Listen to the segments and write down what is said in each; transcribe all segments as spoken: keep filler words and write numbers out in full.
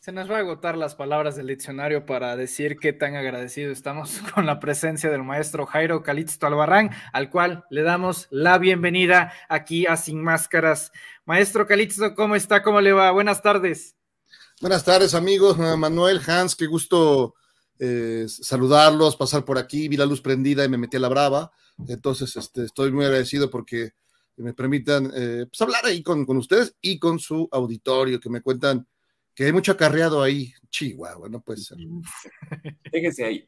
Se nos va a agotar las palabras del diccionario para decir qué tan agradecidos estamos con la presencia del maestro Jairo Calixto Albarrán, al cual le damos la bienvenida aquí a Sin Máscaras. Maestro Calixto, ¿cómo está? ¿Cómo le va? Buenas tardes. Buenas tardes, amigos. Manuel, Hans, qué gusto eh, saludarlos, pasar por aquí. Vi la luz prendida y me metí a la brava. Entonces, este, estoy muy agradecido porque me permitan eh, pues, hablar ahí con, con ustedes y con su auditorio, que me cuentan que hay mucho acarreado ahí. Chihuahua, no puede ser. Déjense ahí.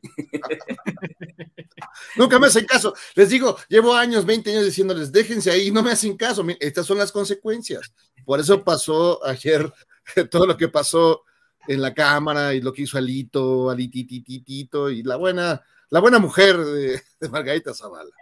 Nunca me hacen caso. Les digo, llevo años, veinte años diciéndoles, déjense ahí, no me hacen caso. Estas son las consecuencias. Por eso pasó ayer todo lo que pasó en la cámara y lo que hizo Alito, Alitititito y la buena, la buena mujer de, de Margarita Zavala.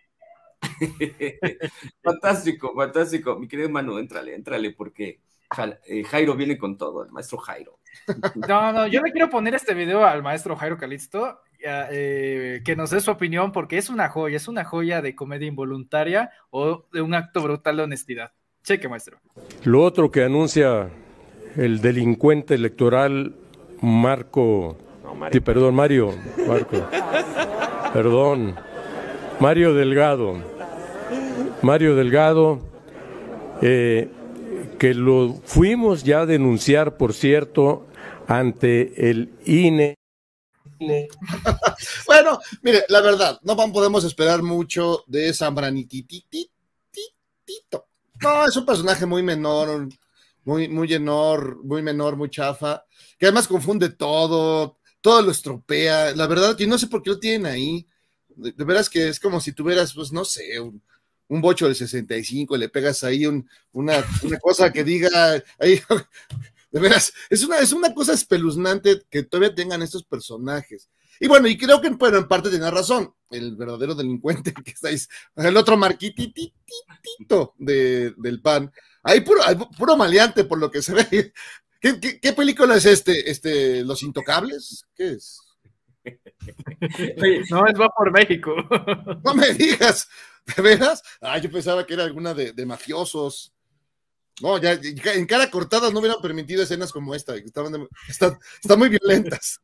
Fantástico, fantástico. Mi querido Manu, éntrale, éntrale, porque Jairo viene con todo, el maestro Jairo. No, no, yo le quiero poner este video al maestro Jairo Calixto, eh, que nos dé su opinión, porque es una joya, es una joya de comedia involuntaria o de un acto brutal de honestidad. Cheque, maestro. Lo otro que anuncia el delincuente electoral Marco, no, Mario. perdón, Mario, Marco, perdón, Mario Delgado, Mario Delgado, eh, que lo fuimos ya a denunciar, por cierto, ante el I N E. Bueno, mire, la verdad, no podemos esperar mucho de Zambranitititito. No, es un personaje muy menor, muy, muy menor, muy menor, muy chafa, que además confunde todo, todo lo estropea. La verdad, yo no sé por qué lo tienen ahí. De, de veras que es como si tuvieras, pues, no sé, un, un bocho del sesenta y cinco, le pegas ahí un, una, una cosa que diga, ahí, de veras, es una, es una cosa espeluznante que todavía tengan estos personajes. Y bueno, y creo que bueno, en parte tiene razón, el verdadero delincuente que estáis, el otro marquitititito de, del P A N, ahí puro, puro maleante por lo que se ve. ¿Qué, qué, qué película es este? este? ¿Los Intocables? ¿Qué es? No, es Va por México. No me digas, ¿de veras? Ah, yo pensaba que era alguna de, de mafiosos. No, ya en cara cortada no hubieran permitido escenas como esta, estaban de, están, están muy violentas.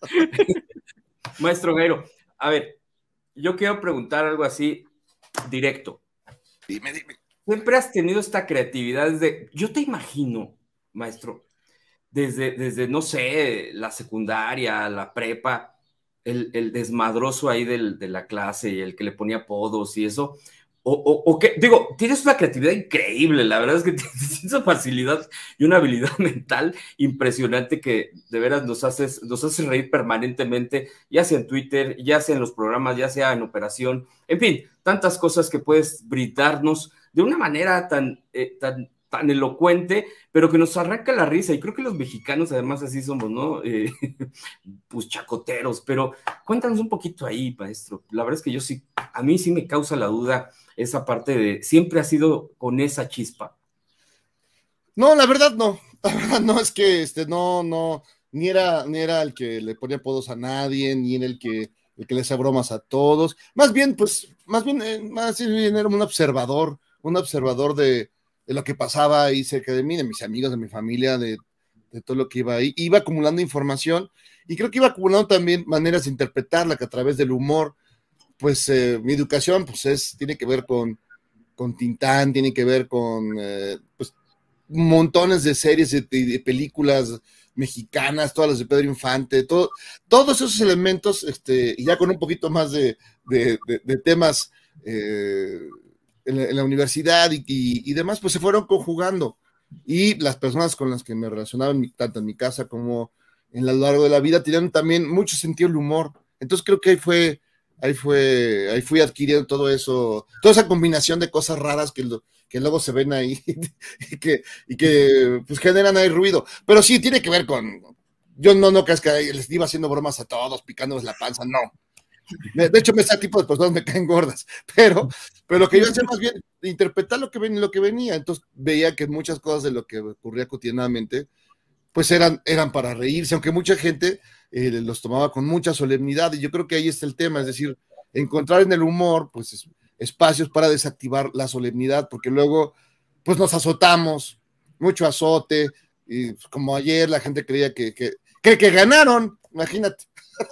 Maestro Jairo, a ver, yo quiero preguntar algo así directo. Dime, dime. Siempre has tenido esta creatividad desde, yo te imagino, maestro, desde, desde no sé, la secundaria, la prepa, el, el desmadroso ahí del, de la clase y el que le ponía apodos y eso. O, o, o que, digo, tienes una creatividad increíble, la verdad es que tienes esa facilidad y una habilidad mental impresionante que de veras nos haces, nos haces reír permanentemente, ya sea en Twitter, ya sea en los programas, ya sea en Operación, en fin, tantas cosas que puedes brindarnos de una manera tan, eh, tan, tan elocuente, pero que nos arranca la risa, y creo que los mexicanos además así somos, ¿no? Eh, pues chacoteros, pero cuéntanos un poquito ahí, maestro, la verdad es que yo sí, a mí sí me causa la duda esa parte de, siempre ha sido con esa chispa. No, la verdad no, la verdad no, es que este, no, no, ni era, ni era el que le ponía apodos a nadie, ni era el que, el que le hacía bromas a todos, más bien, pues, más bien, eh, más bien era un observador, un observador de, de lo que pasaba ahí cerca de mí, de mis amigos, de mi familia, de, de todo lo que iba ahí, iba acumulando información, y creo que iba acumulando también maneras de interpretarla, que a través del humor, pues eh, mi educación pues es, tiene que ver con, con Tintán, tiene que ver con eh, pues, montones de series y de, de películas mexicanas, todas las de Pedro Infante, todo, todos esos elementos, este, y ya con un poquito más de, de, de, de temas eh, en, la, en, la, universidad y, y, y demás, pues se fueron conjugando. Y las personas con las que me relacionaba, tanto en mi casa como en lo largo de la vida, tenían también mucho sentido del humor. Entonces creo que ahí fue Ahí fue, ahí fui adquiriendo todo eso, toda esa combinación de cosas raras que, lo, que luego se ven ahí y que, y que pues generan ahí ruido. Pero sí, tiene que ver con, yo no, no creas que les iba haciendo bromas a todos, picándoles la panza, no. De hecho, ese tipo de personas me caen gordas, pero, pero lo que yo hacía más bien, interpretar lo que, ven, lo que venía, entonces veía que muchas cosas de lo que ocurría cotidianamente, pues eran, eran para reírse, aunque mucha gente eh, los tomaba con mucha solemnidad, y yo creo que ahí está el tema, es decir, encontrar en el humor, pues, es, espacios para desactivar la solemnidad, porque luego, pues, nos azotamos, mucho azote, y como ayer la gente creía que, que, que, que ganaron, imagínate.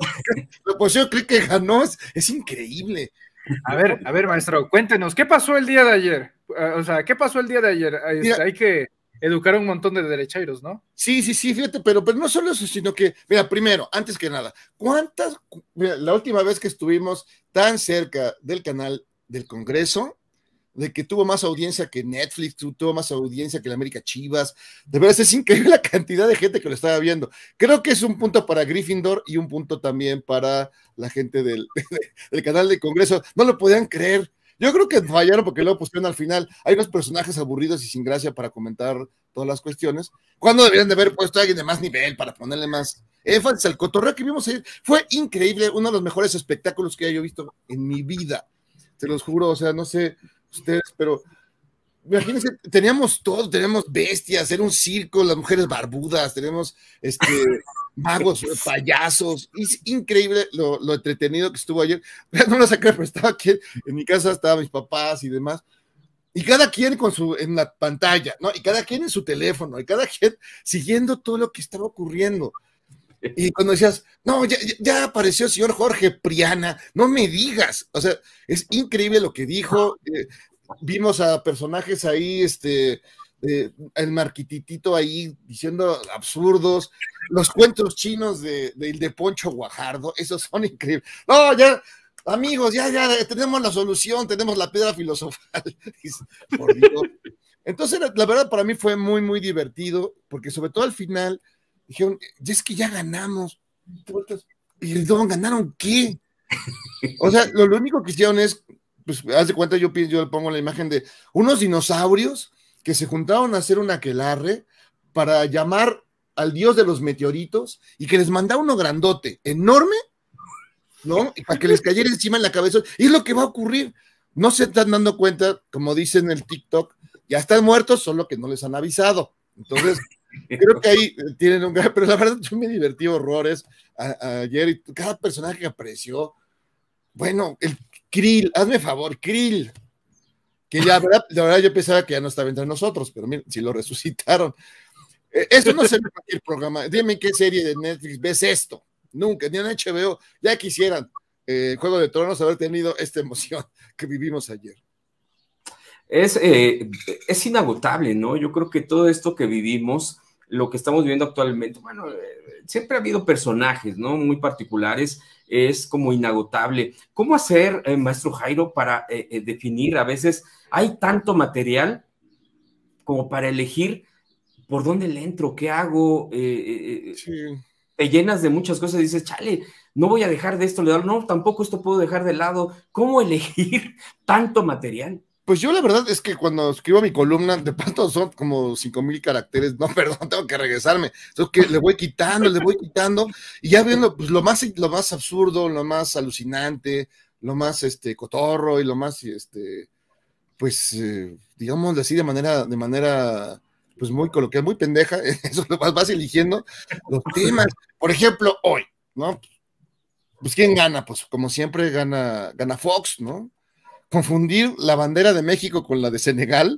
La oposición cree que ganó, es, es increíble. A ver, a ver, maestro, cuéntenos, ¿qué pasó el día de ayer? Uh, o sea, ¿qué pasó el día de ayer? Mira, hay que educar a un montón de derechairos, ¿no? Sí, sí, sí, fíjate, pero, pero no solo eso, sino que, mira, primero, antes que nada, ¿cuántas, mira, la última vez que estuvimos tan cerca del canal del Congreso, de que tuvo más audiencia que Netflix, tuvo más audiencia que la América Chivas, de verdad es increíble la cantidad de gente que lo estaba viendo. Creo que es un punto para Gryffindor y un punto también para la gente del, del canal del Congreso. No lo podían creer. Yo creo que fallaron porque luego pusieron al final, hay unos personajes aburridos y sin gracia para comentar todas las cuestiones, cuando deberían de haber puesto a alguien de más nivel para ponerle más énfasis al cotorreo que vimos ayer. Fue increíble, uno de los mejores espectáculos que yo he visto en mi vida, te los juro, o sea, no sé ustedes, pero imagínense, teníamos todo, teníamos bestias, era un circo, las mujeres barbudas, tenemos este, magos, payasos, es increíble lo, lo entretenido que estuvo ayer. No lo saqué, pero estaba aquí en mi casa, estaban mis papás y demás, y cada quien con su, en la pantalla, ¿no? Y cada quien en su teléfono, y cada quien siguiendo todo lo que estaba ocurriendo. Y cuando decías, no, ya, ya apareció el señor Jorge Priana, no me digas, o sea, es increíble lo que dijo, eh, vimos a personajes ahí, este, eh, el Marquititito ahí diciendo absurdos, los cuentos chinos de, de, de Poncho Guajardo, esos son increíbles. No, ya, amigos, ya, ya, tenemos la solución, tenemos la piedra filosofal. Por Dios. Entonces, la, la verdad, para mí fue muy, muy divertido, porque sobre todo al final, dijeron, ya es que ya ganamos. Perdón, ¿ganaron qué? O sea, lo, lo único que hicieron es, pues, haz de cuenta, yo, yo le pongo la imagen de unos dinosaurios que se juntaron a hacer un aquelarre para llamar al dios de los meteoritos y que les mandaba uno grandote, enorme, ¿no? Y para que les cayera encima en la cabeza. Y es lo que va a ocurrir. No se están dando cuenta, como dicen en el TikTok, ya están muertos, solo que no les han avisado. Entonces, creo que ahí tienen un gran, pero la verdad yo me divertí horrores a, a ayer y cada personaje que apareció, bueno, el Krill, hazme favor, Krill, que ya, la verdad, la verdad yo pensaba que ya no estaba entre nosotros, pero miren, si lo resucitaron. Eh, esto no se ve en cualquier programa, dime qué serie de Netflix ves esto, nunca, ni en H B O, ya quisieran eh, Juego de Tronos haber tenido esta emoción que vivimos ayer. Es, eh, es inagotable, ¿no? Yo creo que todo esto que vivimos, lo que estamos viviendo actualmente, bueno, eh, siempre ha habido personajes, ¿no? Muy particulares, es como inagotable. ¿Cómo hacer, eh, maestro Jairo, para eh, eh, definir? A veces hay tanto material como para elegir por dónde le entro, qué hago. Eh, eh, sí. Te llenas de muchas cosas y dices, chale, no voy a dejar de esto, no, tampoco esto puedo dejar de lado. ¿Cómo elegir tanto material? Pues yo la verdad es que cuando escribo mi columna, de pronto son como cinco mil caracteres, no, perdón, tengo que regresarme, entonces que le voy quitando, le voy quitando, y ya viendo pues, lo, más, lo más absurdo, lo más alucinante, lo más este, cotorro y lo más, este, pues, eh, digamos así, de manera, de manera, pues muy coloquial, muy pendeja, eso lo vas, vas eligiendo los temas. Por ejemplo, hoy, ¿no? Pues ¿quién gana? Pues como siempre gana, gana Fox, ¿no? Confundir la bandera de México con la de Senegal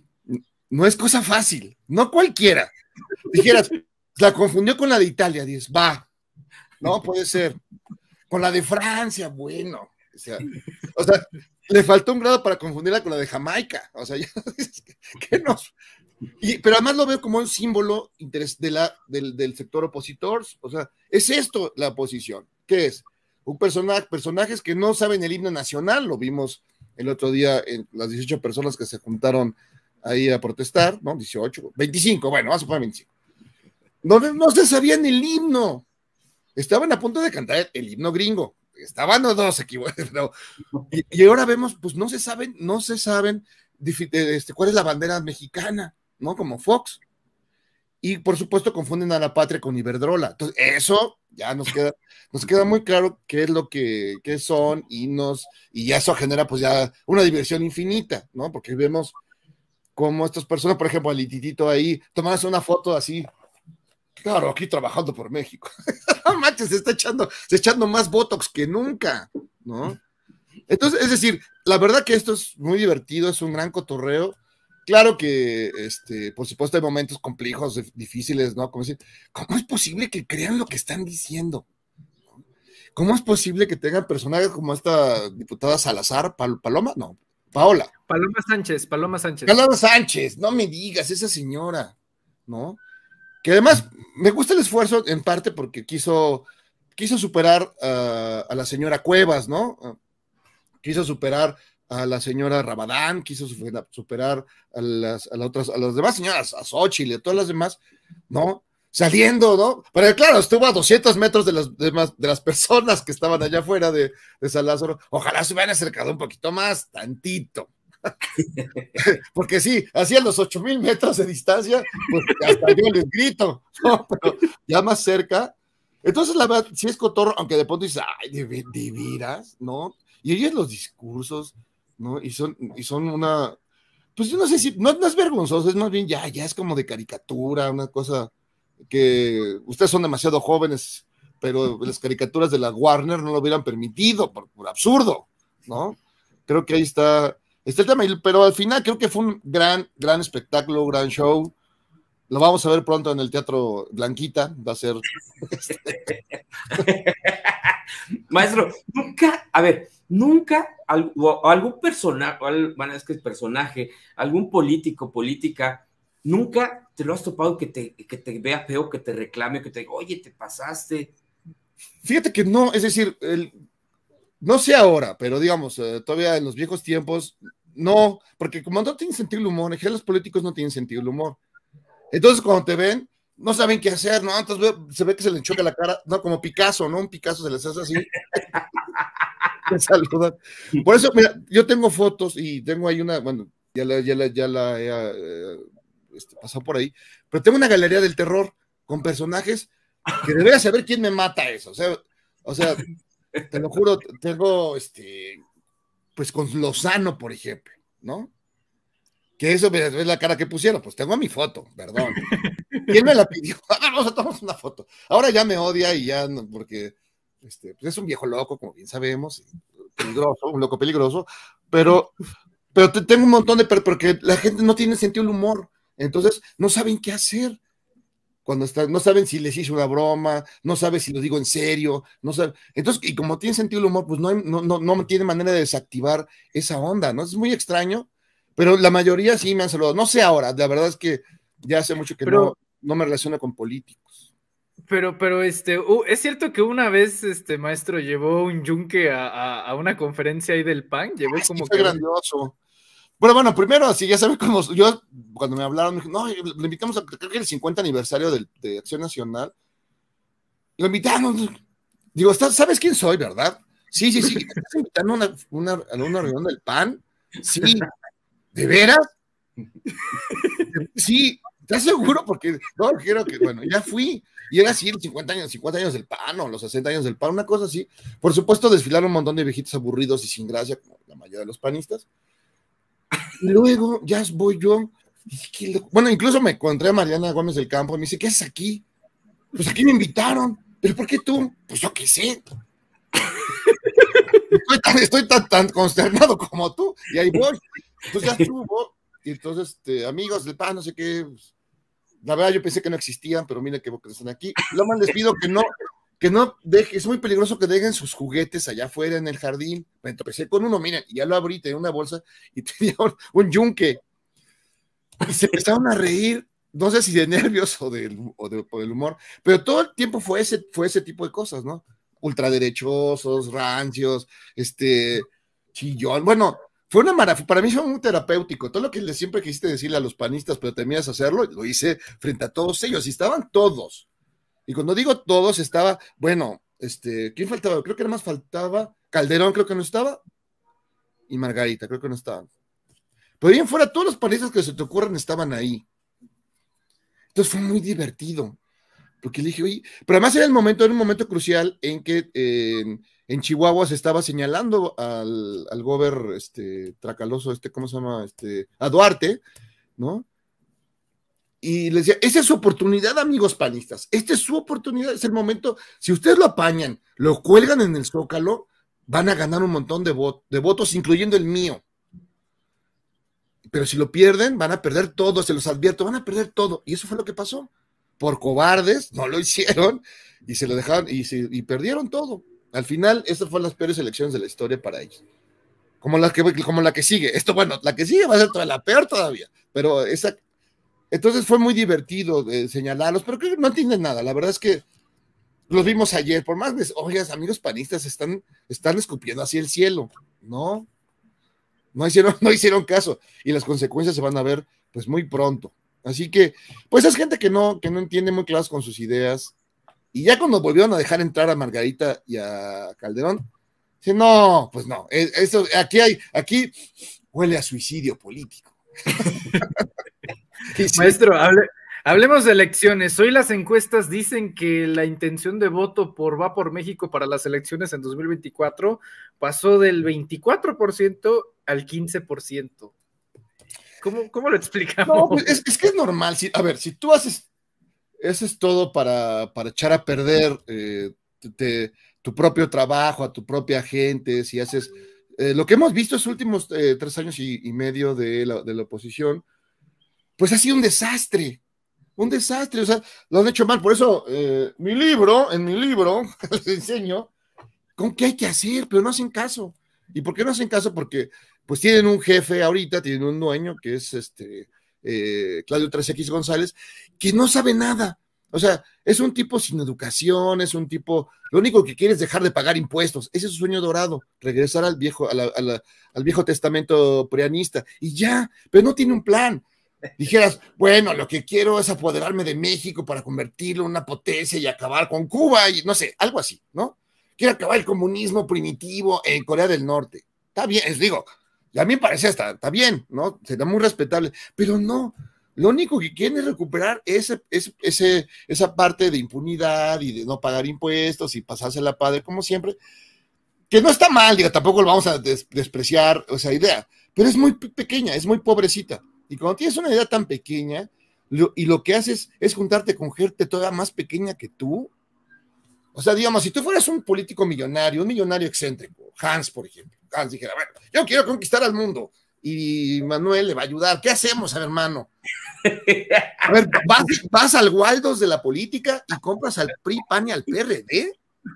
no es cosa fácil, no cualquiera. Dijeras, la confundió con la de Italia, dices, va, no puede ser. Con la de Francia, bueno, o sea, o sea, le faltó un grado para confundirla con la de Jamaica, o sea, ya, ¿qué nos? Y, pero además lo veo como un símbolo de la, del, del sector opositor, o sea, es esto la oposición, ¿qué es? Un personaje, personajes que no saben el himno nacional, lo vimos el otro día en las dieciocho personas que se juntaron ahí a protestar, ¿no? dieciocho, veinticinco, bueno, vamos a poner veinticinco. No, no se sabían el himno. Estaban a punto de cantar el himno gringo. Estaban los dos equivocados. No. Y, y ahora vemos, pues no se saben, no se saben este, cuál es la bandera mexicana, ¿no? Como Fox. Y por supuesto confunden a la patria con Iberdrola. Entonces, eso ya nos queda, nos queda muy claro qué es lo que, qué son himnos, y ya eso genera pues ya una diversión infinita, ¿no? Porque vemos cómo estas personas, por ejemplo, al Lititito ahí, tomarse una foto así, claro, aquí trabajando por México. No manches, se está echando, se está echando más botox que nunca, ¿no? Entonces, es decir, la verdad que esto es muy divertido, es un gran cotorreo, claro que, este, por supuesto, hay momentos complejos, difíciles, ¿no? Como decir, ¿cómo es posible que crean lo que están diciendo? ¿Cómo es posible que tengan personajes como esta diputada Salazar, Pal Paloma? No, Paola. Paloma Sánchez, Paloma Sánchez. Paloma Sánchez, no me digas, esa señora, ¿no? Que además me gusta el esfuerzo en parte porque quiso, quiso superar uh, a la señora Cuevas, ¿no? Uh, quiso superar a la señora Rabadán, quiso superar a las, a las otras, a las demás señoras, a Xochitl y a todas las demás, ¿no? Saliendo, ¿no? Pero claro, estuvo a doscientos metros de las, de, más, de las personas que estaban allá afuera de, de San Lázaro. Ojalá se hubieran acercado un poquito más, tantito. Porque sí, hacían los ocho mil metros de distancia, pues hasta yo les grito, ¿no? Pero ya más cerca. Entonces, la verdad, sí es cotorro, aunque de pronto dices, ay, de, de veras, ¿no? Y oyes los discursos, ¿no? Y son, y son una, pues yo no sé si, no, no es vergonzoso, es más bien ya, ya es como de caricatura, una cosa que ustedes son demasiado jóvenes, pero las caricaturas de la Warner no lo hubieran permitido, por, por absurdo, ¿no? Creo que ahí está, está el tema, pero al final creo que fue un gran, gran espectáculo, gran show. Lo vamos a ver pronto en el Teatro Blanquita, va a ser... Maestro, nunca, a ver, nunca algo, algún personaje, bueno, es que es personaje, algún político, política, nunca te lo has topado que te, que te vea feo, que te reclame, que te diga, oye, te pasaste. Fíjate que no, es decir, el, no sé ahora, pero digamos, eh, todavía en los viejos tiempos, no, porque como no tienen sentido del humor, en general los políticos no tienen sentido del humor. Entonces, cuando te ven, no saben qué hacer, ¿no? Entonces se ve que se les choca la cara, no, como Picasso, ¿no? Un Picasso se les hace así. Me saludan. Por eso, mira, yo tengo fotos y tengo ahí una, bueno, ya la, ya la, ya la he eh, este, pasado por ahí, pero tengo una galería del terror con personajes que debería saber quién me mata eso. O sea, o sea, te lo juro, tengo, este, pues con Lozano, por ejemplo, ¿no? Que eso es la cara que pusieron, pues tengo mi foto, perdón. ¿Quién me la pidió? A ver, vamos a tomar una foto. Ahora ya me odia y ya, no, porque este, pues es un viejo loco, como bien sabemos, peligroso, un loco peligroso, pero, pero te, tengo un montón de, porque la gente no tiene sentido del humor, entonces no saben qué hacer. Cuando está, no saben si les hice una broma, no saben si lo digo en serio, no saben. Entonces, y como tiene sentido del humor, pues no, hay, no, no, no tiene manera de desactivar esa onda, ¿no? Es muy extraño. Pero la mayoría sí me han saludado. No sé ahora, la verdad es que ya hace mucho que pero, no, no me relaciono con políticos. Pero, pero, este, uh, es cierto que una vez, este, maestro, llevó un yunque a, a, a una conferencia ahí del P A N, llevó Ay, como sí, fue que... grandioso. Bueno, bueno, primero, así ya saben cómo, yo, cuando me hablaron, me dijeron, no, le invitamos a, creo que el cincuenta aniversario de, de Acción Nacional, lo invitamos, digo, ¿sabes quién soy, verdad? Sí, sí, sí, ¿estás invitando a una, una, a una reunión del P A N? Sí. ¿De veras? Sí, ¿estás seguro? Porque no quiero que, bueno, ya fui, y era así, los cincuenta años, cincuenta años del P A N, o los sesenta años del P A N, una cosa así. Por supuesto, desfilaron un montón de viejitos aburridos y sin gracia, como la mayoría de los panistas. Y luego, ya voy yo, bueno, incluso me encontré a Mariana Gómez del Campo, y me dice, ¿qué haces aquí? Pues aquí me invitaron, ¿pero por qué tú? Pues yo qué sé. Estoy tan, estoy tan, tan consternado como tú, y ahí voy. Entonces ya estuvo, y entonces, este, amigos del P A N, no sé qué, pues, la verdad yo pensé que no existían, pero mira que están aquí. Lo más les pido que no, que no deje, es muy peligroso que dejen sus juguetes allá afuera en el jardín. Me empecé con uno, miren, y ya lo abrí, tenía una bolsa, y tenía un, un yunque, y se empezaron a reír, no sé si de nervios o, de, o, de, o del humor, pero todo el tiempo fue ese, fue ese tipo de cosas, ¿no? Ultraderechosos, rancios, este, chillón, bueno, fue una maravilla, para mí fue muy terapéutico, todo lo que siempre quisiste decirle a los panistas, pero temías hacerlo, lo hice frente a todos ellos, y estaban todos, y cuando digo todos, estaba, bueno, este, ¿quién faltaba? Creo que nada más faltaba, Calderón creo que no estaba, y Margarita creo que no estaban, pero bien fuera, todos los panistas que se te ocurran estaban ahí, entonces fue muy divertido, porque le dije, oye, pero además era el momento, era un momento crucial en que eh, en Chihuahua se estaba señalando al, al gober, este, tracaloso, este, ¿cómo se llama? Este, a Duarte, ¿no? Y les decía, esa es su oportunidad, amigos panistas, esta es su oportunidad, es el momento, si ustedes lo apañan, lo cuelgan en el Zócalo, van a ganar un montón de, vo de votos, incluyendo el mío. pero si lo pierden, van a perder todo, se los advierto, van a perder todo. Y eso fue lo que pasó. Por cobardes, no lo hicieron, y se lo dejaron, y, se, y perdieron todo. Al final, estas fueron las peores elecciones de la historia para ellos. Como la que, como la que sigue. Esto, bueno, la que sigue va a ser toda la peor todavía, pero esa... Entonces fue muy divertido de señalarlos, pero creo que no entienden nada. La verdad es que los vimos ayer, por más, oigas, amigos panistas, están, están escupiendo hacia el cielo. No, no hicieron, no hicieron caso, y las consecuencias se van a ver pues muy pronto. Así que, pues es gente que no, que no entiende muy claras con sus ideas, y ya cuando volvieron a dejar entrar a Margarita y a Calderón, dice, no, pues no, eso, aquí hay, aquí huele a suicidio político. Sí. Maestro, hable, hablemos de elecciones. Hoy las encuestas dicen que la intención de voto por Va por México para las elecciones en dos mil veinticuatro pasó del veinticuatro por ciento al quince por ciento. ¿Cómo, cómo lo explicamos? No, pues es, es que es normal. Si, a ver, si tú haces, haces todo para, para echar a perder eh, te, te, tu propio trabajo, a tu propia gente, si haces eh, lo que hemos visto estos últimos eh, tres años y, y medio de la, de la oposición, pues ha sido un desastre, un desastre, o sea, lo han hecho mal. Por eso eh, mi libro, en mi libro, les enseño con qué hay que hacer, pero no hacen caso. ¿Y por qué no hacen caso? Porque pues tienen un jefe ahorita, tienen un dueño que es este eh, Claudio tres equis González, que no sabe nada. O sea, es un tipo sin educación, es un tipo, lo único que quiere es dejar de pagar impuestos. Ese es su sueño dorado, regresar al viejo, a la, a la, al viejo testamento prianista, y ya, pero no tiene un plan. Dijeras, bueno, lo que quiero es apoderarme de México para convertirlo en una potencia y acabar con Cuba, y no sé, algo así, ¿no? Quiero acabar el comunismo primitivo en Corea del Norte. Está bien, es, digo, a mí me parece hasta, está bien, ¿no? Será muy respetable, pero no, lo único que quieren es recuperar ese, ese, ese, esa parte de impunidad y de no pagar impuestos y pasársela padre, como siempre, que no está mal, digo, tampoco lo vamos a des despreciar esa idea, pero es muy pequeña, es muy pobrecita. Y cuando tienes una idea tan pequeña, lo, y lo que haces es juntarte con gente todavía más pequeña que tú, o sea, digamos, si tú fueras un político millonario, un millonario excéntrico, Hans, por ejemplo, Hans dijera, bueno, yo quiero conquistar al mundo, y Manuel le va a ayudar, ¿qué hacemos, a ver, hermano? A ver, vas, vas al Waldos de la política y compras al P R I, P A N y al P R D,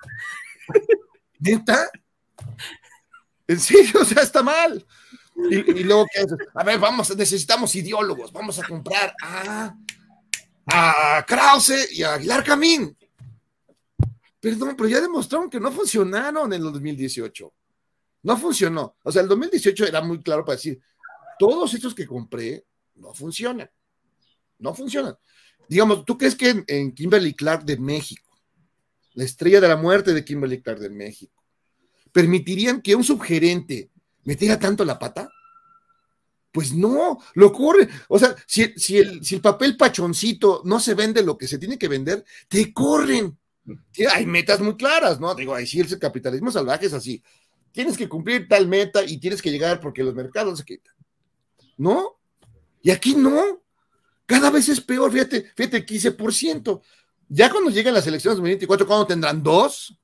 ¿neta? ¿En serio? O sea, está mal. Y, y luego, ¿qué haces? A ver, vamos, necesitamos ideólogos, vamos a comprar a, a Krause y a Aguilar Camín. Perdón, pero ya demostraron que no funcionaron en el dos mil dieciocho. No funcionó. O sea, el dos mil dieciocho era muy claro para decir, todos estos que compré no funcionan. No funcionan. Digamos, ¿tú crees que en, en Kimberly Clark de México, la estrella de la muerte de Kimberly Clark de México, permitirían que un subgerente metiera tanto la pata? Pues no, lo ocurre. O sea, si, si, el, si el papel pachoncito no se vende lo que se tiene que vender, te corren. Hay metas muy claras, ¿no? Digo, ahí sí el capitalismo salvaje es así. Tienes que cumplir tal meta y tienes que llegar porque los mercados se quitan. ¿No? Y aquí no. Cada vez es peor, fíjate, fíjate, quince por ciento. Ya cuando lleguen las elecciones de dos mil veinticuatro, ¿cuándo tendrán? ¿Dos?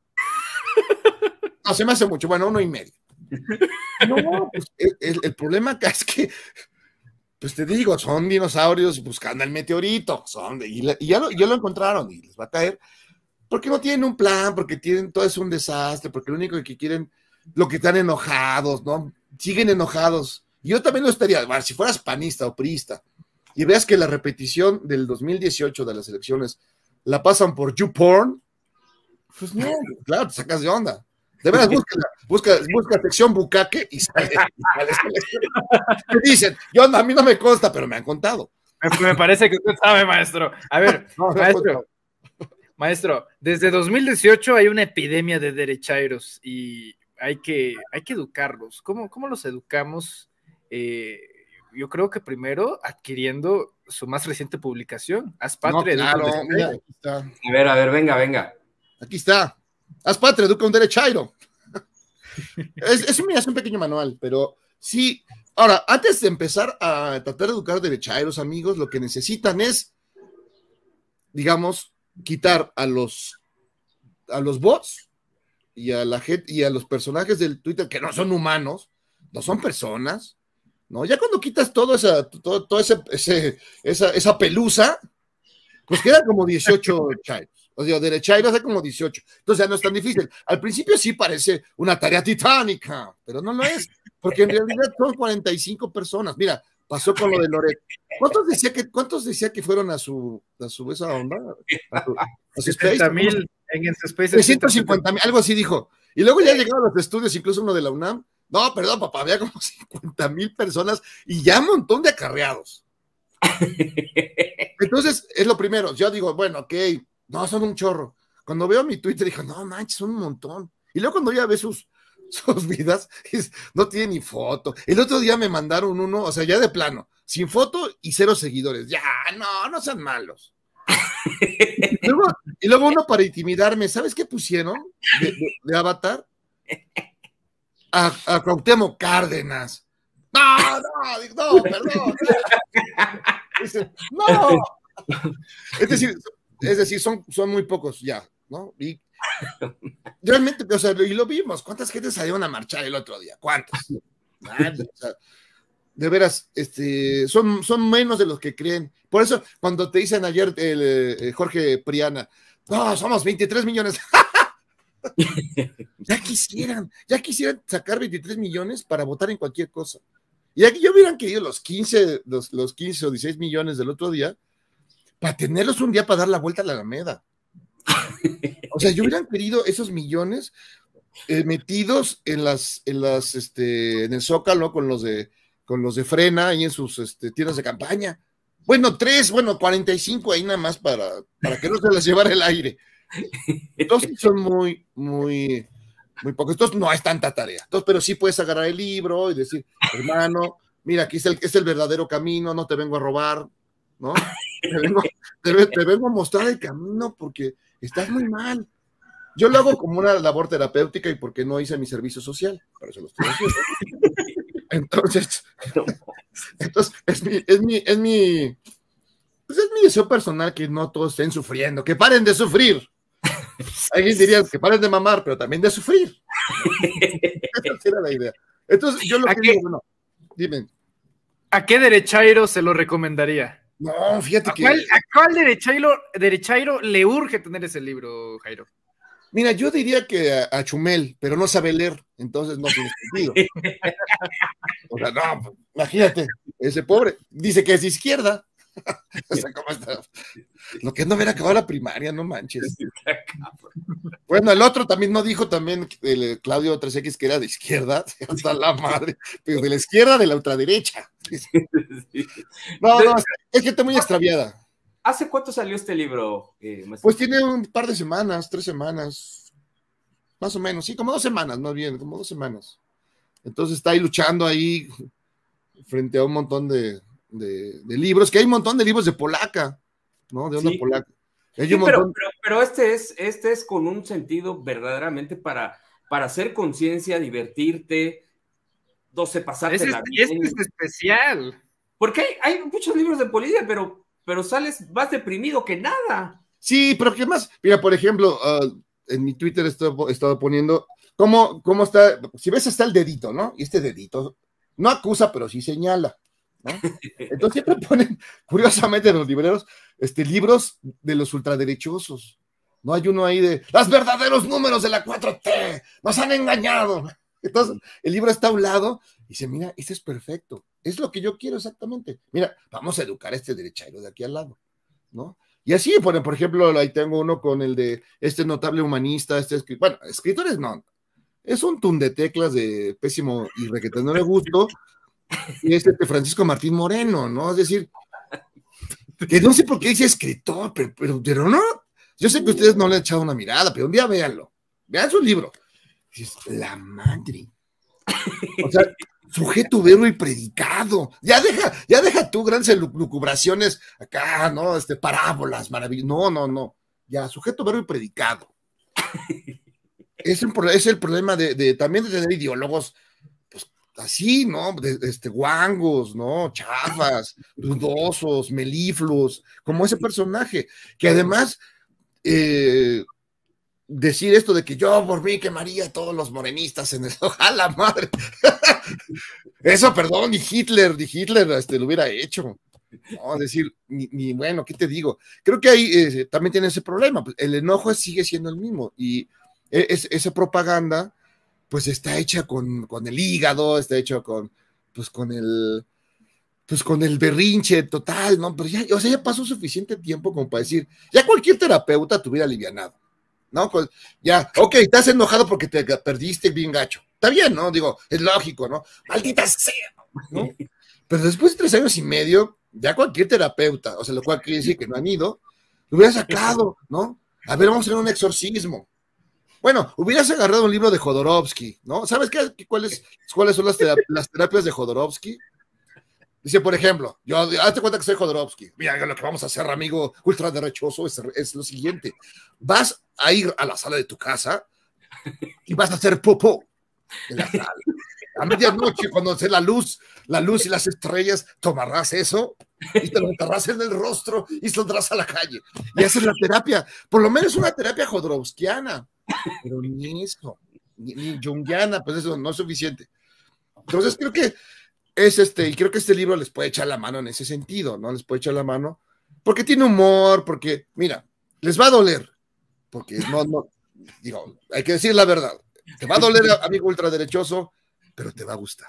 No, se me hace mucho. Bueno, uno y medio. No, pues el, el, el problema acá es que, pues te digo, son dinosaurios buscando el meteorito, son de, y, la, y ya, lo, ya lo encontraron y les va a caer, porque no tienen un plan, porque tienen todo es un desastre, porque lo único que quieren, lo que están enojados, ¿no? Siguen enojados. Y yo también lo estaría, bueno, si fueras panista o priista, y veas que la repetición del dos mil dieciocho de las elecciones la pasan por YouPorn, pues no, claro, te sacas de onda. De veras, busca, busca, busca sección bucaque y sale. Te dicen, yo a mí no me consta, pero me han contado. Me, me parece que usted sabe, maestro. A ver, no, no maestro, maestro, desde dos mil dieciocho hay una epidemia de derechairos y hay que, hay que educarlos. ¿Cómo, cómo los educamos? Eh, yo creo que primero adquiriendo su más reciente publicación, Haz Patria. No, claro, mira, aquí está. A ver, a ver, venga, venga. Aquí está. Haz Patria, educa un derechairo. es, es, mira, es un pequeño manual, pero sí. Ahora, antes de empezar a tratar de educar derechairos, amigos, lo que necesitan es, digamos, quitar a los a los bots y a la gente y a los personajes del Twitter que no son humanos, no son personas, ¿no? Ya cuando quitas todo esa, todo, todo ese, ese, esa, esa pelusa, pues quedan como dieciocho chairos. O sea, derechairos hay como dieciocho. Entonces ya no es tan difícil. Al principio sí parece una tarea titánica, pero no lo es, porque en realidad son cuarenta y cinco personas. Mira, pasó con lo de Loret. ¿Cuántos decía que, cuántos decía que fueron a su, a su esa onda? A su, a su setenta mil en ese Space. trescientos cincuenta mil, algo así dijo. Y luego ya llegaron a los estudios, incluso uno de la UNAM. No, perdón, papá, había como cincuenta mil personas y ya un montón de acarreados. Entonces, es lo primero. Yo digo, bueno, ok, no, son un chorro. Cuando veo mi Twitter, digo, no manches, son un montón. Y luego cuando ya ve sus, sus vidas, es, no tiene ni foto. El otro día me mandaron uno, o sea, ya de plano, sin foto y cero seguidores. Ya, no, no sean malos. Y luego, y luego uno para intimidarme, ¿sabes qué pusieron de, de, de avatar? A, a Cuauhtémoc Cárdenas. No, no, no, perdón. Dice, no. Es decir, es decir, son, son muy pocos ya, ¿no? Y realmente, o sea, y lo vimos. ¿Cuántas gente salieron a marchar el otro día? ¿Cuántas? Nadie, o sea, de veras, este, son, son menos de los que creen. Por eso, cuando te dicen ayer el, el Jorge Priana, no, somos veintitrés millones. Ya quisieran, ya quisieran sacar veintitrés millones para votar en cualquier cosa. Y aquí yo hubieran querido los quince, los, los quince o dieciséis millones del otro día, para tenerlos un día para dar la vuelta a la Alameda. O sea, yo hubieran querido esos millones eh, metidos en las, en las, este, en el Zócalo con los de, con los de Frena y en sus este, tiendas de campaña. Bueno, tres, bueno, cuarenta y cinco ahí nada más para, para que no se les llevara el aire. Entonces son muy, muy, muy pocos. Entonces no es tanta tarea. Entonces, pero sí puedes agarrar el libro y decir, hermano, mira, aquí es el, es el verdadero camino, no te vengo a robar, ¿no? Te vengo, te, te vengo a mostrar el camino porque estás muy mal. Yo lo hago como una labor terapéutica y porque no hice mi servicio social. Por eso lo estoy haciendo. Entonces, entonces es mi, es mi, es mi, pues es mi deseo personal que no todos estén sufriendo, que paren de sufrir. Alguien diría que paren de mamar, pero también de sufrir. Esa era la idea. Entonces, yo lo que digo, bueno, dime. ¿A qué derechairo se lo recomendaría? No, fíjate ¿A que... cuál, ¿A cuál derechairo, derechairo le urge tener ese libro, Jairo? Mira, yo diría que a, a Chumel, pero no sabe leer, entonces no tiene sentido. O sea, no, imagínate, ese pobre, dice que es de izquierda. O sea, ¿cómo está? Lo que es no haber acabado la primaria, no manches. Bueno, el otro también no dijo también, el Claudio tres equis, que era de izquierda, hasta la madre, pero de la izquierda, de la ultraderecha. No, no, es que está muy extraviada. ¿Hace cuánto salió este libro? Eh, pues tiene un par de semanas, tres semanas, más o menos, sí, como dos semanas, más bien, como dos semanas. Entonces está ahí luchando ahí frente a un montón de, de, de libros, que hay un montón de libros de polaca, ¿no? De onda sí. polaca. Hay Sí, un montón... pero, pero, pero este, es, este es con un sentido verdaderamente para, para hacer conciencia, divertirte, no sé, pasártela bien. Este es especial. Porque hay, hay muchos libros de política, pero pero sales más deprimido que nada. Sí, pero ¿qué más? Mira, por ejemplo, uh, en mi Twitter he estado, he estado poniendo cómo, cómo está, si ves está el dedito, ¿no? Y este dedito no acusa, pero sí señala, ¿no? Entonces siempre ponen, curiosamente, los libreros, este, libros de los ultraderechosos. No hay uno ahí de, los verdaderos números de la cuatro T, nos han engañado. Entonces, el libro está a un lado y dice, mira, este es perfecto. Es lo que yo quiero exactamente. Mira, vamos a educar a este derechairo de aquí al lado, ¿no? Y así, por, por ejemplo, ahí tengo uno con el de este notable humanista, este escritor, bueno, escritores no, es un tundeteclas de pésimo y requeteno de gusto, y es este Francisco Martín Moreno, ¿no? Es decir, que no sé por qué dice escritor, pero, pero, pero no, yo sé que ustedes no le han echado una mirada, pero un día véanlo, vean su libro. Es la madre. O sea, sujeto, verbo y predicado. Ya deja, ya deja tú grandes lucubraciones acá, ¿no? Este, parábolas, maravillosas. No, no, no. Ya, sujeto, verbo y predicado. Es, un, es el problema de, de también de tener ideólogos, pues, así, ¿no? De, de este, guangos, ¿no? Chafas, dudosos, melifluos, como ese personaje, que además, eh, decir esto de que yo por mí quemaría a todos los morenistas en el... ¡Ojalá, madre! Eso, perdón, ni Hitler, ni Hitler este, lo hubiera hecho. No, decir, ni, ni bueno, ¿qué te digo? Creo que ahí eh, también tiene ese problema. El enojo sigue siendo el mismo y es, esa propaganda pues está hecha con, con el hígado, está hecho con, pues con el, pues con el berrinche total, ¿no? Pero ya, o sea, ya pasó suficiente tiempo como para decir, ya cualquier terapeuta te hubiera alivianado, ¿no? Ya, ok, estás enojado porque te perdiste bien gacho. Está bien, ¿no? Digo, es lógico, ¿no? Maldita sea, ¿no? Pero después de tres años y medio, ya cualquier terapeuta, o sea, lo cual quiere decir que no han ido, lo hubiera sacado, ¿no? A ver, vamos a hacer un exorcismo. Bueno, hubieras agarrado un libro de Jodorowsky, ¿no? ¿Sabes qué, cuáles, cuáles son las, terap las terapias de Jodorowsky? Dice, por ejemplo, yo, hazte cuenta que soy Jodorowsky. Mira, lo que vamos a hacer, amigo ultraderechoso, es, es lo siguiente. Vas a ir a la sala de tu casa y vas a hacer popó en la sala. A medianoche, cuando se la luz, la luz y las estrellas, tomarás eso y te lo enterrás en el rostro y saldrás a la calle. Y esa es la terapia, por lo menos una terapia jodorowskiana, pero ni eso, ni, ni jungiana, pues eso no es suficiente. Entonces creo que es este, y creo que este libro les puede echar la mano en ese sentido, ¿no? Les puede echar la mano, porque tiene humor, porque, mira, les va a doler, porque no, no, digo, hay que decir la verdad, te va a doler, amigo ultraderechoso, pero te va a gustar.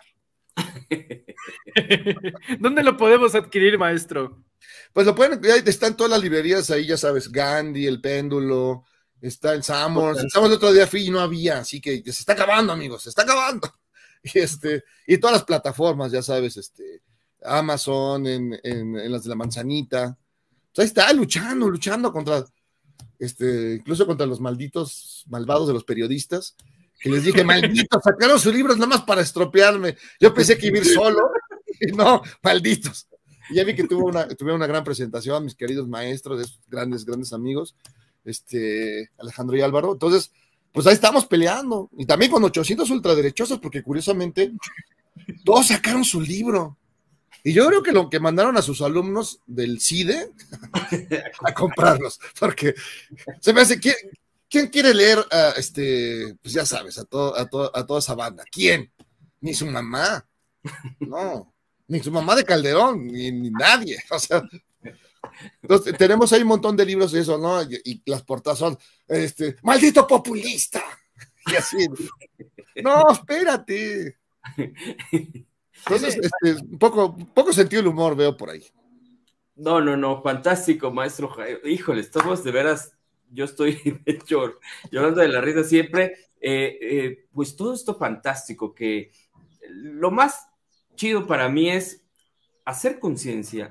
¿Dónde lo podemos adquirir, maestro? Pues lo pueden, ya están todas las librerías ahí, ya sabes, Gandhi, El Péndulo, está en Summers, en Summers el otro día fui y no había, así que se está acabando, amigos, se está acabando. Y, este, y todas las plataformas, ya sabes, este, Amazon, en, en, en las de la manzanita, pues ahí está, luchando, luchando contra, este, incluso contra los malditos, malvados de los periodistas, que les dije, malditos, sacaron sus libros nada más para estropearme. Yo pensé que iba a ir solo, y no, malditos. Y ya vi que tuvo una, tuvieron una gran presentación, mis queridos maestros, esos grandes, grandes amigos, este, Alejandro y Álvaro. Entonces, pues ahí estamos peleando. Y también con ochocientos ultraderechosos, porque curiosamente, todos sacaron su libro. Y yo creo que lo que mandaron a sus alumnos del CIDE a comprarlos, porque se me hace que... ¿Quién quiere leer, uh, este, pues ya sabes, a, todo, a, todo, a toda esa banda? ¿Quién? Ni su mamá, no, ni su mamá de Calderón, ni, ni nadie, o sea, entonces, tenemos ahí un montón de libros de eso, ¿no? Y, y las portadas son, este, maldito populista, y así, no, espérate. Entonces, este, un poco, poco sentido del humor veo por ahí. No, no, no, fantástico, maestro Jairo. Híjole, estamos de veras... Yo estoy llorando de la risa siempre, eh, eh, pues todo esto fantástico, que lo más chido para mí es hacer conciencia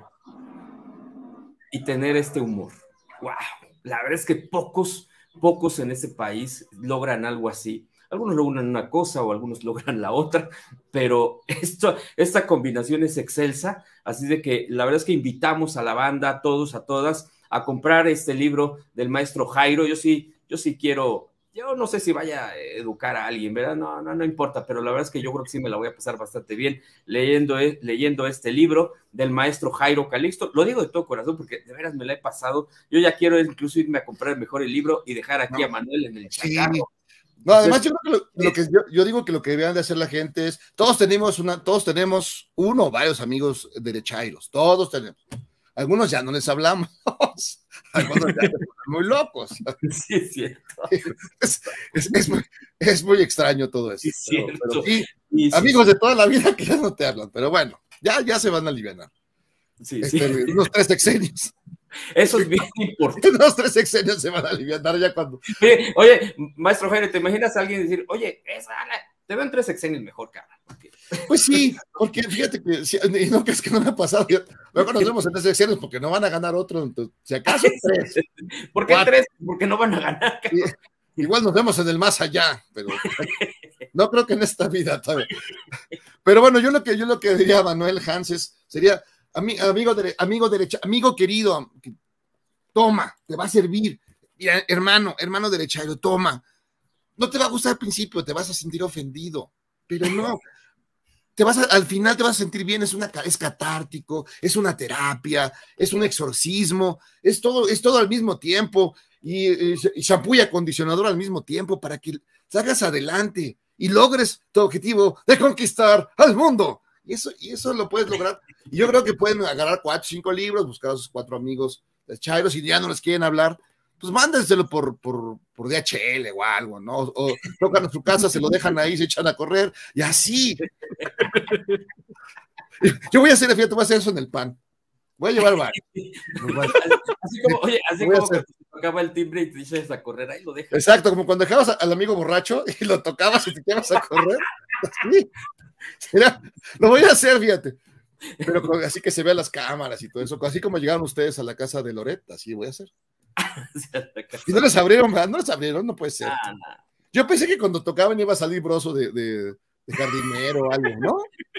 y tener este humor. ¡Wow! La verdad es que pocos, pocos en ese país logran algo así. Algunos logran una cosa o algunos logran la otra, pero esto, esta combinación es excelsa, así de que la verdad es que invitamos a la banda, a todos, a todas, a comprar este libro del maestro Jairo. Yo sí, yo sí quiero, yo no sé si vaya a educar a alguien, ¿verdad? No, no, no importa, pero la verdad es que yo creo que sí me la voy a pasar bastante bien leyendo, leyendo este libro del maestro Jairo Calixto. Lo digo de todo corazón porque de veras me la he pasado. Yo ya quiero incluso irme a comprar mejor el libro y dejar aquí no. a Manuel en el chacarro. Sí. No, además yo creo que, lo, lo que yo, yo digo que lo que deberían de hacer la gente es, todos tenemos una, todos tenemos uno o varios amigos derechairos, todos tenemos. Algunos ya no les hablamos, algunos ya están muy locos. Sí, es cierto. Es, es, es, muy, es muy extraño todo eso. Sí, pero, pero sí, sí, amigos sí. de toda la vida que ya no te hablan, pero bueno, ya, ya se van a aliviar. Sí, este, sí. Unos tres sexenios. Eso es bien importante. Unos tres sexenios se van a aliviar ya cuando. Oye, oye, maestro Jairo, ¿te imaginas a alguien decir, oye, esa, te veo en tres sexenios mejor, cara? Porque... Pues sí, porque fíjate que, y no crees que no me ha pasado, yo, luego nos vemos en tres secciones porque no van a ganar otro, entonces, si acaso tres. ¿Por qué tres? Porque no van a ganar. Y, igual nos vemos en el más allá, pero no creo que en esta vida todavía. Pero bueno, yo lo que yo lo que diría a Manuel Hanses sería, ami, amigo, de, amigo derecha, amigo querido, toma, te va a servir, y, hermano, hermano derechairo, toma. No te va a gustar al principio, te vas a sentir ofendido, pero no. Te vas a, al final te vas a sentir bien, es, una, es catártico, es una terapia, es un exorcismo, es todo, es todo al mismo tiempo. y, y, y shampoo y acondicionador al mismo tiempo para que salgas adelante y logres tu objetivo de conquistar al mundo. Y eso, y eso lo puedes lograr. Y yo creo que pueden agarrar cuatro, cinco libros, buscar a sus cuatro amigos de Chairo, si ya no les quieren hablar, pues mándenselo por, por, por D H L o algo, ¿no? O tocan a su casa, se lo dejan ahí, se echan a correr, y así. Yo voy a hacer, fíjate, voy a hacer eso en el pan. Voy a llevar varios. Así como, oye, así como que tocaba el timbre y te dices a correr, ahí lo dejas. Exacto, como cuando dejabas al amigo borracho y lo tocabas y te quedabas a correr. Así. Mira, lo voy a hacer, fíjate. Pero con, así que se vean las cámaras y todo eso. Así como llegaron ustedes a la casa de Loret, así voy a hacer. Y no les abrieron, no les abrieron, no puede ser. Ah, no. Yo pensé que cuando tocaban iba a salir Broso de, de, de jardinero o algo, ¿no?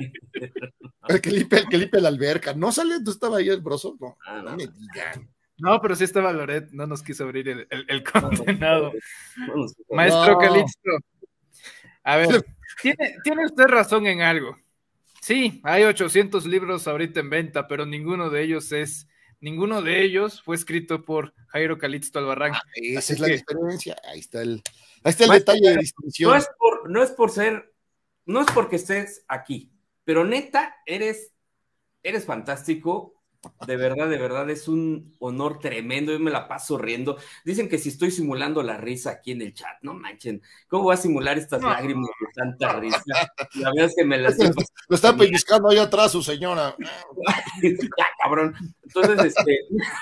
El que limpia, el que limpia la alberca. ¿No sale? ¿No estaba ahí el Broso? No, ah, no. no me digan. No, pero sí estaba Loret, no nos quiso abrir el, el, el condenado. No. Maestro no. Calixto. A ver, tiene, tiene usted razón en algo. Sí, hay ochocientos libros ahorita en venta, pero ninguno de ellos es, ninguno de ellos fue escrito por Jairo Calixto Albarrán. Ah, esa Así es la que... diferencia. Ahí está el, ahí está el Maestro, detalle de distinción. No es por, no es por ser, no es porque estés aquí, pero neta, eres, eres fantástico. De verdad, de verdad, es un honor tremendo. Yo me la paso riendo. Dicen que si estoy simulando la risa aquí en el chat, no manchen. ¿Cómo voy a simular estas no. lágrimas de tanta risa? La verdad es que me las... Lo está pellizcando ahí atrás su señora. Ya, cabrón. Entonces, este...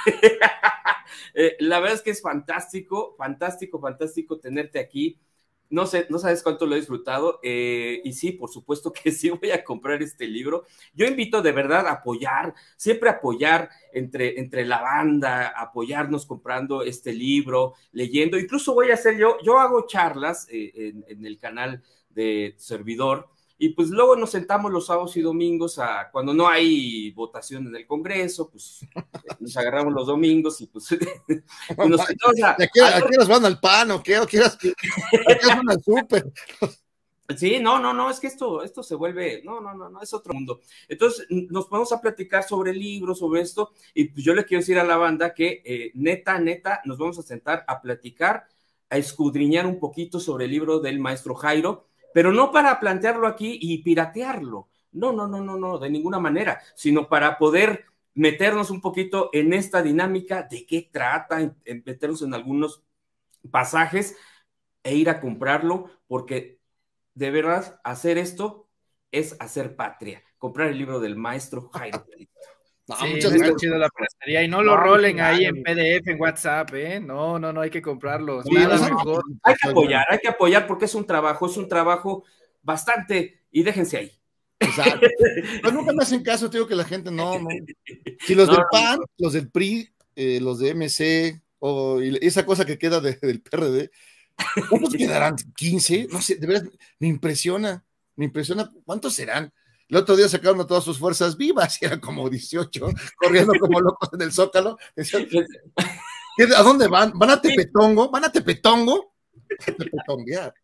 eh, la verdad es que es fantástico, fantástico, fantástico tenerte aquí. No sé, no sabes cuánto lo he disfrutado, eh, y sí, por supuesto que sí voy a comprar este libro. Yo invito de verdad a apoyar, siempre apoyar entre, entre la banda, apoyarnos comprando este libro, leyendo. Incluso voy a hacer yo, yo hago charlas eh, en, en el canal de Servidor, y pues luego nos sentamos los sábados y domingos a, cuando no hay votación en el Congreso, pues nos agarramos los domingos y pues y nos sentamos a... ¿A qué, a qué nos van al pan o qué? ¿A qué van al súper? Sí, no, no, no, es que esto, esto se vuelve, no, no, no, no, es otro mundo. Entonces, nos vamos a platicar sobre el libro, sobre esto, y pues yo le quiero decir a la banda que eh, neta, neta, nos vamos a sentar a platicar, a escudriñar un poquito sobre el libro del maestro Jairo, pero no para plantearlo aquí y piratearlo, no, no, no, no, no, de ninguna manera, sino para poder meternos un poquito en esta dinámica de qué trata, en, en meternos en algunos pasajes e ir a comprarlo, porque de verdad hacer esto es hacer patria, comprar el libro del maestro Jairo. No, sí, muchas está chido la prestaría y no lo no, rolen no, ahí no, en P D F, en WhatsApp, ¿eh? No, no, no hay que comprarlos. Sí, nada mejor. Hay que apoyar, hay que apoyar porque es un trabajo, es un trabajo bastante, y déjense ahí. Exacto. Pero nunca me hacen caso, te digo que la gente no, no. Si los del P A N, los del P R I, eh, los de M C, o esa cosa que queda de, del P R D, ¿cuántos quedarán? ¿quince? No sé, de verdad, me impresiona, me impresiona, ¿cuántos serán? El otro día sacaron a todas sus fuerzas vivas, y eran como dieciocho, corriendo como locos en el Zócalo. Decían, ¿a dónde van? ¿Van a Tepetongo? ¿Van a Tepetongo? A Tepetonguear.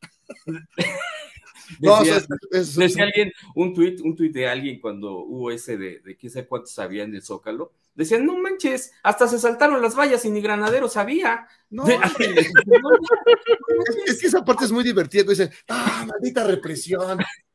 No, decía, o sea, es, es, decía es, alguien, un tuit, un tuit de alguien cuando hubo ese de, de quién sabe cuántos había en el Zócalo, decían, no manches, hasta se saltaron las vallas y ni Granadero sabía. No, de, es, es que esa parte es muy divertida, dicen, ah, maldita represión.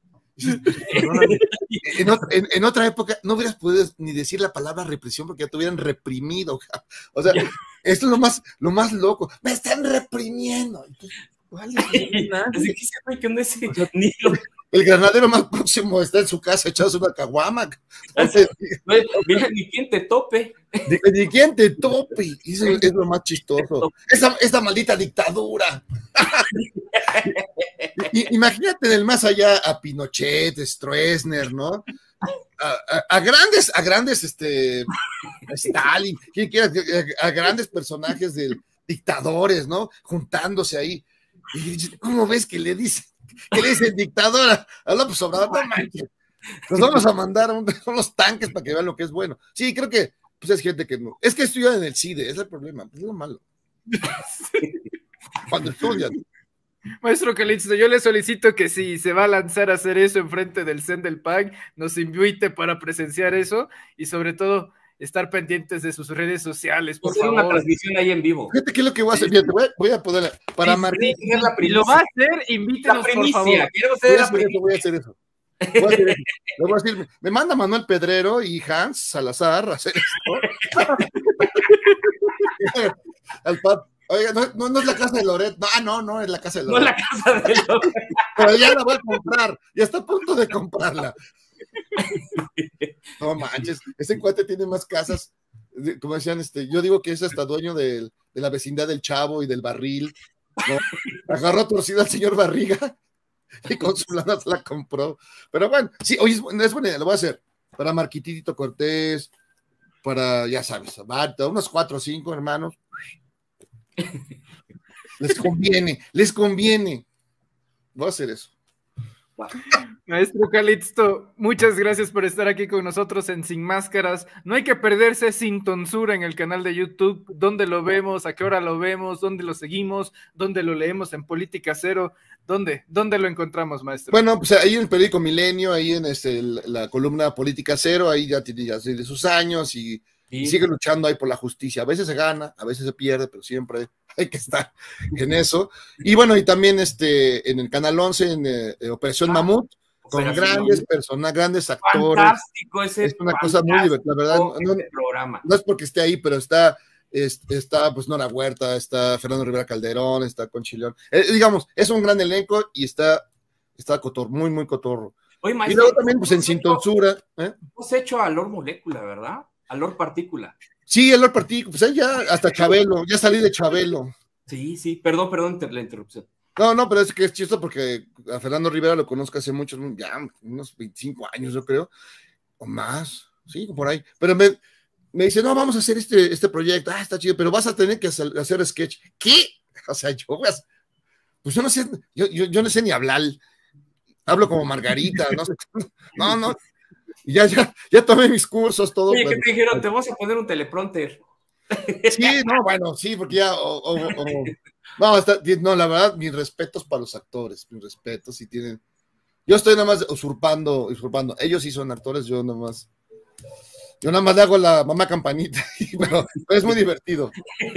En otra, en, en otra época no hubieras podido ni decir la palabra represión porque ya te hubieran reprimido. O sea, esto es lo más, lo más loco. Me están reprimiendo. Vale, así que se que no es, o sea, ni lo... El granadero más próximo está en su casa echándose una caguama. Entonces, mira, ni quien te tope. Ni, ni quien te tope. Eso es lo más chistoso. Esa, esa maldita dictadura. I, imagínate del más allá a Pinochet, Stroessner, ¿no? A, a, a grandes, a grandes, este, a Stalin, quien quiera, a, a grandes personajes de dictadores, ¿no? Juntándose ahí. Y ¿cómo ves que le dice, que le dice dictadora a López Obrador? No manches. Nos vamos a mandar un, unos tanques para que vean lo que es bueno. Sí, creo que pues es gente que no. Es que estudian en el C I D E, es el problema, es lo malo. Cuando estudian. Maestro Calixto, yo le solicito que si se va a lanzar a hacer eso enfrente del C E N del P A N, nos invite para presenciar eso y sobre todo estar pendientes de sus redes sociales, por hacer favor. una transmisión ahí en vivo. Fíjate qué es lo que voy a hacer. Fíjate, voy, a, voy a poder para Sí, marcar. sí, y lo va a hacer, invítenos, La primicia, por favor. quiero Voy hacer a la hacer eso, primicia. voy a hacer eso. Voy a hacer eso. Le voy a decir, me manda Manuel Pedrero y Hans Salazar a hacer esto. Al pap, oiga, no, no, no es la casa de Loret, no, no, no es la casa de No Loret. la casa de los... Pero ya la voy a comprar, ya está a punto de comprarla. No manches, ese cuate tiene más casas, como decían, este, yo digo que es hasta dueño de, de la vecindad del Chavo y del Barril, ¿no? Agarró torcida al señor Barriga y con su lana se la compró. Pero bueno, sí, oye, es, es buena idea, lo voy a hacer para Marquitito Cortés, para, ya sabes, unos cuatro o cinco hermanos. Les conviene, les conviene. Voy a hacer eso. Maestro Calixto, muchas gracias por estar aquí con nosotros en Sin Máscaras. No hay que perderse Sin Tonsura en el canal de YouTube. ¿Dónde lo vemos? ¿A qué hora lo vemos? ¿Dónde lo seguimos? ¿Dónde lo leemos? ¿En Política Cero? ¿Dónde? ¿Dónde lo encontramos, maestro? Bueno, pues ahí en el periódico Milenio, ahí en este, la columna Política Cero, ahí ya tiene ya de sus años y, y... y sigue luchando ahí por la justicia. A veces se gana, a veces se pierde, pero siempre hay que estar en eso. Y bueno, y también este, en el Canal once, en eh, Operación ah, Mamut, con Operación grandes Mamut. personas, grandes actores. Fantástico ese Es una cosa muy divertida, la verdad. No, no, programa. no es porque esté ahí, pero está, es, está pues Nora Huerta, está Fernando Rivera Calderón, está Conchi León. Eh, digamos, es un gran elenco y está, está cotorro, muy, muy cotorro. Oye, maestro, y luego también, pues en Sin Tonsura. ¿eh? Hemos hecho a Lord Molécula, ¿verdad? A Lord Partícula. Sí, el Lord Partícula, pues ahí ya hasta Chabelo, ya salí de Chabelo. Sí, sí, perdón, perdón la interrupción. No, no, pero es que es chistoso porque a Fernando Rivera lo conozco hace muchos, ya unos veinticinco años, yo creo, o más, sí, por ahí. Pero me, me dice, no, vamos a hacer este, este proyecto, ah, está chido, pero vas a tener que hacer, hacer sketch. ¿Qué? O sea, yo, pues, pues yo no sé, yo, yo, yo no sé ni hablar, hablo como Margarita, no sé, no, no, ya, ya, ya tomé mis cursos, todo. Oye, bueno. ¿qué te dijeron? Te vas a poner un teleprompter. Sí, no, bueno, sí, porque ya, o, o, o, no, está, no, la verdad, mis respetos para los actores, mis respetos, si tienen, yo estoy nada más usurpando, usurpando, ellos sí son actores, yo nada más, yo nada más le hago la mamá campanita, pero, pero es muy divertido.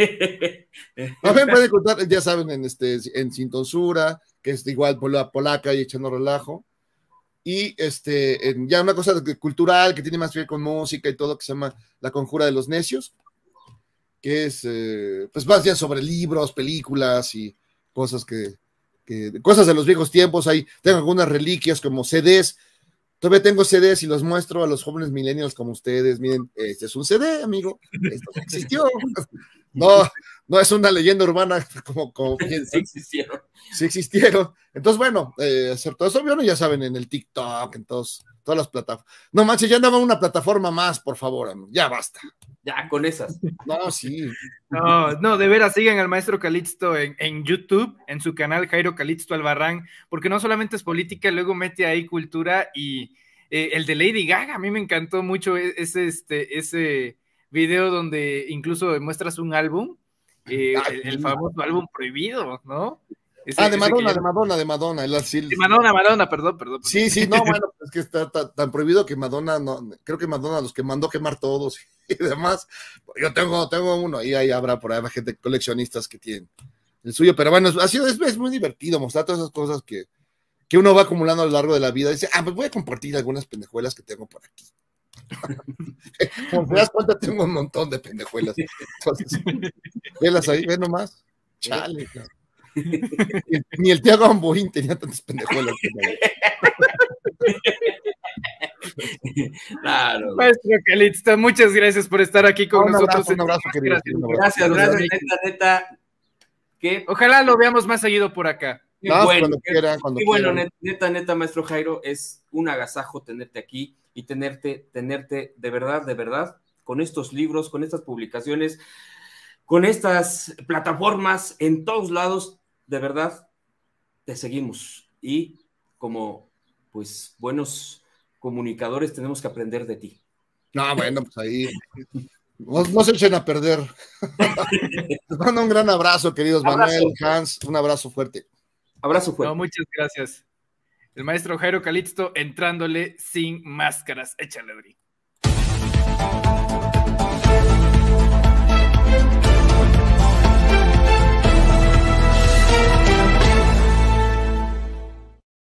También pueden contar, ya saben, en este, en Sin Tonsura, que es igual polaca y echando relajo, y este, en, ya una cosa cultural que tiene más que ver con música y todo, que se llama La Conjura de los Necios, que es, eh, pues más bien sobre libros, películas y cosas que, que, cosas de los viejos tiempos. Ahí tengo algunas reliquias como C Ds, todavía tengo C Ds y los muestro a los jóvenes millennials como ustedes. Miren, este es un C D, amigo, esto existió. No, no es una leyenda urbana como, como piensan. Sí existieron. Sí existieron. Entonces, bueno, eh, hacer todo eso, bueno, ya saben, en el TikTok, en todos, todas las plataformas. No manches, ya andaba una plataforma más, por favor, amigo. Ya basta. Ya, con esas. No, sí. No, no, de veras, sigan al maestro Calixto en, en YouTube, en su canal Jairo Calixto Albarrán, porque no solamente es política, luego mete ahí cultura y eh, el de Lady Gaga, a mí me encantó mucho ese, este, ese video donde incluso muestras un álbum, eh, el, el famoso álbum prohibido, ¿no? Ese, ah, de Madonna, ya... de Madonna, de Madonna. El así, de Madonna, Madonna, perdón, perdón. perdón. Sí, sí, no, bueno, es que está tan, tan prohibido que Madonna, no, creo que Madonna los que mandó quemar todos y demás. Yo tengo, tengo uno, y ahí habrá por ahí gente, coleccionistas que tienen el suyo, pero bueno, ha sido, es, es muy divertido mostrar todas esas cosas que, que uno va acumulando a lo largo de la vida. Dice, ah, pues voy a compartir algunas pendejuelas que tengo por aquí. Como te das cuenta, tengo un montón de pendejuelas. Entonces, velas ahí, ve nomás. Chale, claro. Ni el Thiago Amboín tenía tantas pendejuelas. Claro. Maestro Calixto, muchas gracias por estar aquí con un nosotros. Abrazo, un abrazo, querido. Gracias, un abrazo. Gracias, gracias, neta, neta. Que... Ojalá lo veamos más seguido por acá. Qué no, bueno, cuando qué, quiera, cuando qué bueno, quiera. neta, neta, maestro Jairo, es un agasajo tenerte aquí y tenerte, tenerte de verdad, de verdad, con estos libros, con estas publicaciones, con estas plataformas en todos lados, de verdad, te seguimos. Y como, pues, buenos comunicadores tenemos que aprender de ti. No, bueno, pues ahí no, no se echen a perder. Les mando un gran abrazo, queridos abrazo. Manuel, Hans, un abrazo fuerte. Abrazo fuerte. No, muchas gracias. El maestro Jairo Calixto entrándole sin máscaras. Échale, Adri.